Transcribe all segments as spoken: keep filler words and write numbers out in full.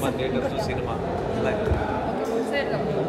Cinema theatres cinema ಎಲ್ಲ ಇದೆ. Sir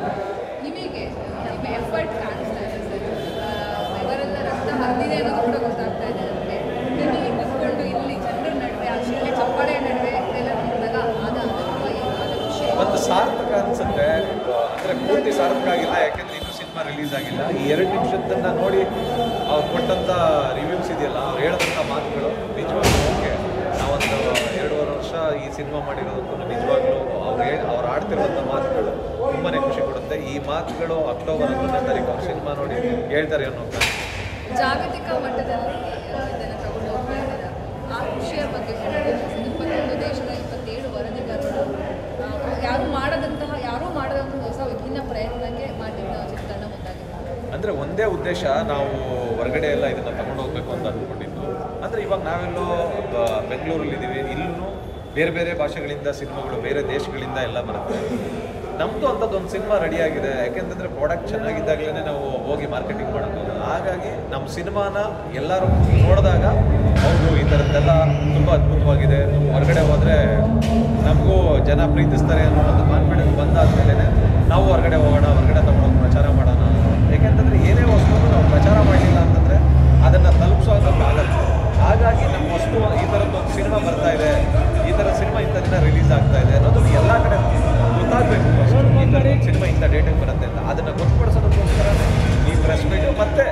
ನಿಮಗೆ ನಿಮ್ಮ ಎಫರ್ಟ್ ಕಾಣಿಸ್ತಾ ಇದೆ ಸರ್, ಇವರೆಲ್ಲ ರಕ್ತ ಹರಿದಿದೆ ಅನ್ನೋದು ಕೂಡ ಗೊತ್ತಾಗ್ತಾ ಇದೆ ನನಗೆ. ನಿಮಗೆ ಕೂತ್ಕೊಂಡು ಇಲ್ಲಿ ಜನರ ನಡುವೆ ಆ ಶಿಲೆ ಚಪ್ಪಾಳೆ ನಡುವೆ ಎಲ್ಲ ನೋಡಿದಾಗ ಆದ ಅನುಭವ ಆದ ಖುಷಿ ಒಂದು ಸಾರ್ಥಕ ಅನಿಸುತ್ತೆ. ಅಂದರೆ ಪೂರ್ತಿ ಸಾರ್ಥಕ ಆಗಿಲ್ಲ, ಯಾಕೆಂದರೆ ಇನ್ನೂ ಸಿನಿಮಾ ರಿಲೀಸ್ ಆಗಿಲ್ಲ. ಈ ಎರಡು ನಿಮಿಷದನ್ನು ನೋಡಿ ಅವ್ರು ಕೊಟ್ಟಂಥ ರಿವ್ಯೂಸ್ ಇದೆಯಲ್ಲ, ಅವ್ರು ಹೇಳಿದಂಥ ಮಾತುಗಳು ನಿಜವಾಗ್ಲೂ ಓಕೆ. ನಾವೊಂದು ಎರಡೂವರೆ ವರ್ಷ ಈ ಸಿನಿಮಾ ಮಾಡಿರೋದಕ್ಕೂ ನಿಜವಾಗ್ಲೂ ಅವ್ರು ಹೇಳಿ ಅವ್ರು ಆಡ್ತಿರುವಂಥ ಮಾತುಗಳು ತುಂಬಾ ಖುಷಿ ಕೊಡುತ್ತೆ. ಈ ಮಾತುಗಳು ಅಕ್ಟೋಬರ್ ಹನ್ನೊಂದನೇ ತಾರೀಕು ಅವ್ರು ಸಿನಿಮಾ ನೋಡಿ ಹೇಳ್ತಾರೆ ಅನ್ನೋ ಜಾಗತಿಕ ಮಟ್ಟದಲ್ಲಿ ಇದನ್ನು ತಗೊಂಡು ಹೋಗ್ತಾ ಇದ್ದಾರೆ. ಆ ಖುಷಿಯ ಬಗ್ಗೆ ಇಪ್ಪತ್ತೊಂದು ದೇಶದ ಇಪ್ಪತ್ತೇಳು ವರದಿಗಾರರು ಯಾರು ಮಾಡದಂತಹ ಯಾರೂ ಮಾಡದಂತಹ ಹೊಸ ವಿಭಿನ್ನ ಪ್ರಯತ್ನಕ್ಕೆ ಮಾಡಿದ ಚಿತ್ರಣ ಮುಂದಾಗಿದೆ. ಅಂದರೆ ಒಂದೇ ಉದ್ದೇಶ, ನಾವು ಹೊರಗಡೆ ಎಲ್ಲ ಇದನ್ನು ತಗೊಂಡು ಹೋಗ್ಬೇಕು ಅಂತ ಅಂದ್ಕೊಂಡಿದ್ದು. ಅಂದರೆ ಇವಾಗ ನಾವೆಲ್ಲೋ ಬೆಂಗಳೂರಲ್ಲಿದ್ದೀವಿ, ಇಲ್ಲೂ ಬೇರೆ ಬೇರೆ ಭಾಷೆಗಳಿಂದ ಸಿನಿಮಾಗಳು ಬೇರೆ ದೇಶಗಳಿಂದ ಎಲ್ಲ ಬರುತ್ತೆ. ನಮ್ಮದು ಅಂಥದ್ದೊಂದು ಸಿನಿಮಾ ರೆಡಿಯಾಗಿದೆ. ಯಾಕೆಂತಂದರೆ ಪ್ರಾಡಕ್ಟ್ ಚೆನ್ನಾಗಿದ್ದಾಗಲೇ ನಾವು ಹೋಗಿ ಮಾರ್ಕೆಟಿಂಗ್ ಮಾಡೋದು. ಹಾಗಾಗಿ ನಮ್ಮ ಸಿನಿಮಾನ ಎಲ್ಲರೂ ನೋಡಿದಾಗ ಹೌದು ಈ ಥರದ್ದೆಲ್ಲ ತುಂಬ ಅದ್ಭುತವಾಗಿದೆ, ಹೊರಗಡೆ ಹೋದರೆ ನಮಗೂ ಜನ ಪ್ರೀತಿಸ್ತಾರೆ ಅನ್ನೋ ಒಂದು ಕಾನ್ಫಿಡೆನ್ಸ್ ಬಂದಾದ್ಮೇಲೆ ನಾವು ಹೊರಗಡೆ ಹೋಗೋಣ, ಹೊರಗಡೆ ತಗೊಂಡೋಗಿ ಪ್ರಚಾರ ಮಾಡೋಣ. ಏಕೆಂತಂದರೆ ಏನೇ ವಸ್ತು ನಾವು ಪ್ರಚಾರ ಮಾಡಲಿಲ್ಲ ಅಂತಂದರೆ ಅದನ್ನು ತಲುಪಿಸೋದಕ್ಕಾಗಲ್ಲ. ಹಾಗಾಗಿ ನಮ್ಮ ವಸ್ತು ಈ ಥರದ್ದು ಒಂದು ಸಿನಿಮಾ ಬರ್ತಾ ಇದೆ, ಈ ಥರ ಸಿನಿಮಾ ಇಂಥ ದಿನ ರಿಲೀಸ್ ಆಗ್ತಾ ಇದೆ ಅನ್ನೋದು ಎಲ್ಲ ಕಡೆ ಗೊತ್ತಾಗಬೇಕು. ಫಸ್ಟ್ ಈ ಥರ ಒಂದು ಸಿನಿಮಾ ಇಂಥ ಡೇಟಿಗೆ ಬರುತ್ತೆ ಅಂತ ಅದನ್ನು ಗೊತ್ತುಪಡಿಸೋದಕ್ಕೋಸ್ಕರ ಈ ಪ್ರೆಸ್ ಮೀಟು ಮತ್ತು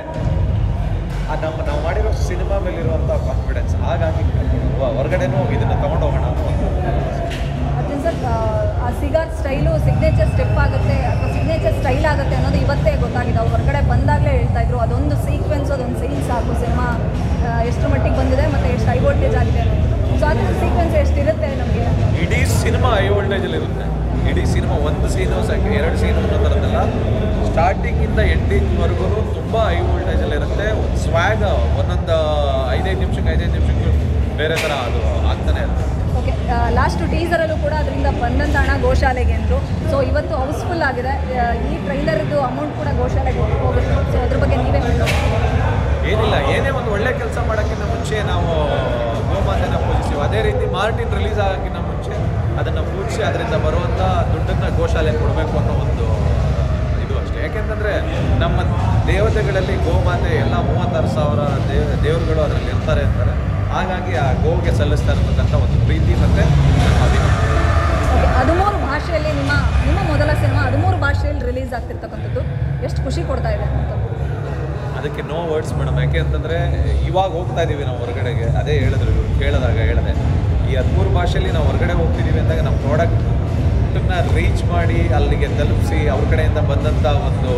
ನಮ್ಮ ನಾವು ಮಾಡಿರೋ ಸಿನಿಮಾ ಮೇಲಿರುವಂಥ ಕಾನ್ಫಿಡೆನ್ಸ್. ಹಾಗಾಗಿ ಹೊರಗಡೆನೂ ಇದನ್ನು ತೊಗೊಂಡು ಹೋಗೋಣ ಅನ್ನೋ ಒಂದು ಅರ್ಜುನ್ ಸರ್, ಆ ಸಿಗಾರ್ ಸ್ಟೈಲು ಸಿಗ್ನೇಚರ್ ಸ್ಟೆಪ್ ಆಗುತ್ತೆ ಅಥವಾ ಸಿಗ್ನೇಚರ್ ಸ್ಟೈಲ್ ಆಗುತ್ತೆ ಅನ್ನೋದು ಇವತ್ತೇ ಗೊತ್ತಾಗಿದೆ. ಅವ್ರು ಹೊರಗಡೆ ಬಂದಾಗಲೇ ಹೇಳ್ತಾ ಇದ್ರು ಅದೊಂದು ಸೀಕ್ವೆನ್ಸ್ ಅದೊಂದು ಸೀನ್ ಸಾಕು ಸಿನಿಮಾ ಎಷ್ಟು ಮಟ್ಟಿಗೆ ಬಂದಿದೆ ಮತ್ತು ಎಷ್ಟು ಹೈ ವೋಲ್ಟೇಜ್ ಆಗಿದೆ ಅನ್ನೋದು. ಸೊ ಅದರ ಸೀಕ್ವೆನ್ಸ್ ಎಷ್ಟಿರುತ್ತೆ ನಮಗೆ? ಇಡೀ ಸಿನಿಮಾ ಹೈ ವೋಲ್ಟೇಜಲ್ಲಿ ಇರುತ್ತೆ. ಇಡೀ ಸಿನಿಮಾ ಒಂದು ಸೀನು ಸಾಕು, ಎರಡು ಸೀನು ಅನ್ನೋ ಥರದ್ದೆಲ್ಲ ಸ್ಟಾರ್ಟಿಂಗಿಂದ ಎಂಡಿಂಗ್ವರೆಗೂ ತುಂಬ ಹೈ ವೋಲ್ಟೇಜಲ್ಲಿ ಇರುತ್ತೆ. ಒಂದು ಸ್ವ್ಯಾಗ್ ಒಂದೊಂದು ಐದೈದು ನಿಮಿಷಕ್ಕೆ ಐದೈದು ನಿಮಿಷಕ್ಕೆ ಬೇರೆ ಥರ ಅದು ಆಗ್ತಾನೆ ಇರುತ್ತೆ. ಓಕೆ, ಲಾಸ್ಟು ಟೀಸರಲ್ಲೂ ಕೂಡ ಅದರಿಂದ ಬಂದಂಥ ಹಣ ಗೋಶಾಲೆಗೆ ಅಂದರು. ಸೊ ಇವತ್ತು ಹೌಸ್ಫುಲ್ ಆಗಿದೆ. ಈ ಟ್ರೈಲರ್ದು ಅಮೌಂಟ್ ಕೂಡ ಗೋಶಾಲೆಗೆ ಹೋಗುತ್ತೆ. ಸೊ ಅದ್ರ ಬಗ್ಗೆ ನೀವೇ ಹೇಳೋದು? ಏನಿಲ್ಲ, ಏನೇ ಒಂದು ಒಳ್ಳೆ ಕೆಲಸ ಮಾಡೋಕ್ಕಿಂತ ಮುಂಚೆ ನಾವು ಗೋಮಾತೆನ ಪೂಜಿಸ್ತೀವಿ. ಅದೇ ರೀತಿ ಮಾರ್ಟಿನ್ ರಿಲೀಸ್ ಆಗೋಕ್ಕಿಂತ ಮುಂಚೆ ಅದನ್ನು ಪೂಜಿಸಿ ಅದರಿಂದ ಬರುವಂಥ ದುಡ್ಡನ್ನು ಗೋಶಾಲೆಗೆ ಕೊಡಬೇಕು ಅನ್ನೋ ಒಂದು ಇದು ಅಷ್ಟೇ. ಯಾಕೆಂತಂದರೆ ನಮ್ಮ ದೇವತೆಗಳಲ್ಲಿ ಗೋಮಾತೆ ಎಲ್ಲ ಮೂವತ್ತಾರು ಸಾವಿರ ದೇವ ದೇವರುಗಳು ಅದರಲ್ಲಿ ಇರ್ತಾರೆ ಅಂತಾರೆ. ಹಾಗಾಗಿ ಆ ಗೋವಿಗೆ ಸಲ್ಲಿಸ್ತಾ ಇರತಕ್ಕಂಥ ಒಂದು ಪ್ರೀತಿ ಮತ್ತು ನಮ್ಮ ಅಭಿನಂದನೆ. ಹದಿಮೂರು ಭಾಷೆಯಲ್ಲಿ ನಿಮ್ಮ ನಿಮ್ಮ ಮೊದಲ ಸಿನಿಮಾ ಹದಿಮೂರು ಭಾಷೆಯಲ್ಲಿ ರಿಲೀಸ್ ಆಗ್ತಿರ್ತಕ್ಕಂಥದ್ದು ಎಷ್ಟು ಖುಷಿ ಕೊಡ್ತಾ ಇದೆ ಅಂತ? ಅದಕ್ಕೆ ನೋ ವರ್ಡ್ಸ್ ಮೇಡಮ್. ಯಾಕೆ ಅಂತಂದರೆ ಇವಾಗ ಹೋಗ್ತಾ ಇದ್ದೀವಿ ನಾವು ಹೊರಗಡೆಗೆ, ಅದೇ ಹೇಳಿದ್ರು ಇವರು ಕೇಳಿದಾಗ ಹೇಳಿದೆ, ಈ ಹದಿಮೂರು ಭಾಷೆಯಲ್ಲಿ ನಾವು ಹೊರಗಡೆ ಹೋಗ್ತಿದ್ದೀವಿ ಅಂದಾಗ ನಮ್ಮ ಪ್ರಾಡಕ್ಟನ್ನ ರೀಚ್ ಮಾಡಿ ಅಲ್ಲಿಗೆ ತಲುಪಿಸಿ ಅವ್ರ ಕಡೆಯಿಂದ ಬಂದಂಥ ಒಂದು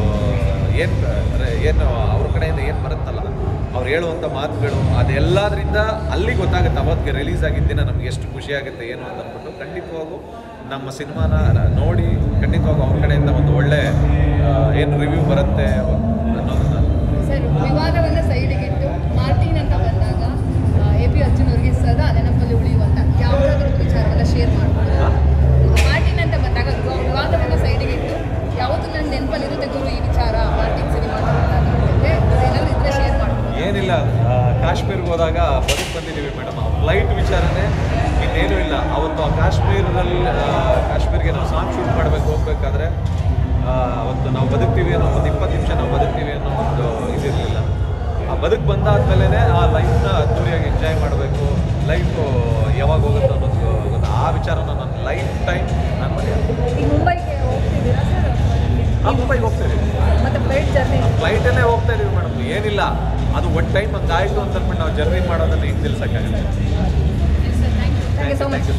ಏನು ಏನು ಅವ್ರ ಕಡೆಯಿಂದ ಏನು ಬರುತ್ತಲ್ಲ ಅವ್ರು ಹೇಳುವಂಥ ಮಾತುಗಳು ಅದೆಲ್ಲದರಿಂದ ಅಲ್ಲಿ ಗೊತ್ತಾಗುತ್ತೆ. ಅವತ್ತಿಗೆ ರಿಲೀಸ್ ಆಗಿದ್ದಿನ ನಮ್ಗೆ ಎಷ್ಟು ಖುಷಿ ಆಗುತ್ತೆ ಏನು ಅಂತ ಅಂದ್ಬಿಟ್ಟು ಖಂಡಿತವಾಗೂ ನಮ್ಮ ಸಿನಿಮಾನ ನೋಡಿ ಖಂಡಿತವಾಗೂ ಅವ್ರ ಕಡೆಯಿಂದ ಒಂದು ಒಳ್ಳೆ ಏನು ರಿವ್ಯೂ ಬರುತ್ತೆ ಅನ್ನೋದನ್ನ. ಸರ್, ವಿವಾದವನ್ನು ಸೈಡಿಗಿಟ್ಟು ಮಾರ್ಟಿನ್ ಅಂತ ಬಂದಾಗ ಎ ಪಿ ಅರ್ಜುನ್ ಅವ್ರಿಗೆ ಸದಾ ನೆನಪಲ್ಲಿ ಉಳಿಯುವಂಥ ಯಾವುದಾದ್ರೂ ವಿಚಾರವೆಲ್ಲ ಶೇರ್ ಮಾಡ್ಬೋದು. ಮಾರ್ಟಿನ್ ಅಂತ ಬಂದಾಗ ವಿವಾದವನ್ನು ಸೈಡಿಗಿಟ್ಟು ಯಾವತ್ತೂ ನನ್ನ ನೆನಪಲ್ಲಿರುತ್ತೆ ಗುರು ಈ ವಿಚಾರ ಮಾರ್ಟಿನ್ ಸಿನಿಮಾ ಅಂತ ಬಂದಾಗ ಏನಾದರೂ ಇದ್ರೆ ಶೇರ್ ಮಾಡ್ಬೋದು. ಏನಿಲ್ಲ, ಕಾಶ್ಮೀರ್ಗೆ ಹೋದಾಗ ಬದುಕು ಬಂದಿದ್ದೀವಿ ಮೇಡಮ್. ಆ ಫ್ಲೈಟ್ ವಿಚಾರನೇ ಇನ್ನೇನೂ ಇಲ್ಲ. ಅವತ್ತು ಆ ಕಾಶ್ಮೀರದಲ್ಲಿ ಕಾಶ್ಮೀರ್ಗೆ ನಾವು ಸಾಂಗ್ ಶೂಟ್ ಮಾಡಬೇಕು ಹೋಗ್ಬೇಕಾದ್ರೆ ಅವತ್ತು ನಾವು ಬದುಕ್ತೀವಿ ಅನ್ನೋ ಒಂದು ಇಪ್ಪತ್ತು ನಿಮಿಷ ನಾವು ಬದುಕ್ತೀವಿ ಅನ್ನೋ ಒಂದು ಇದಿರಲಿಲ್ಲ. ಆ ಬದುಕು ಬಂದಾದ್ಮೇಲೆ ಆ ಲೈಫ್ನ ಅದ್ದೂರಿಯಾಗಿ ಎಂಜಾಯ್ ಮಾಡಬೇಕು. ಲೈಫು ಯಾವಾಗ ಹೋಗುತ್ತೆ ಅನ್ನೋದು ಗೊತ್ತು. ಆ ವಿಚಾರನ ನನ್ನ ಲೈಫ್ ಟೈಮ್ ನಾನು ಮರೆಯೋದು. ಈ ಮುಂಬೈಗೆ ಹೋಗ್ತಿದ್ದೀರಾ ಸರ್? ಆ ಮುಂಬೈಗೆ ಹೋಗ್ತಾ ಇದೀವಿ, ಮತ್ತು ಫ್ಲೈಟ್ ಜರ್ನಿ ಫ್ಲೈಟಲ್ಲೇ ಹೋಗ್ತಾ ಇದೀವಿ ಮೇಡಮ್. ಏನಿಲ್ಲ, ಅದು ಒಟ್ಟು ಟೈಮ್ ಹಂಗೆ ಆಯಿತು ಅಂತ ಅಂದ್ಬಿಟ್ಟು ನಾವು ಜರ್ನಿ ಮಾಡೋದನ್ನು ಹಿಂಗೆ ನಿಲ್ಸೋಕ್ಕಾಗಲ್ಲ. Thank you so much.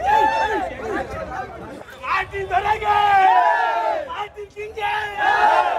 Martin Dorage! Martin King!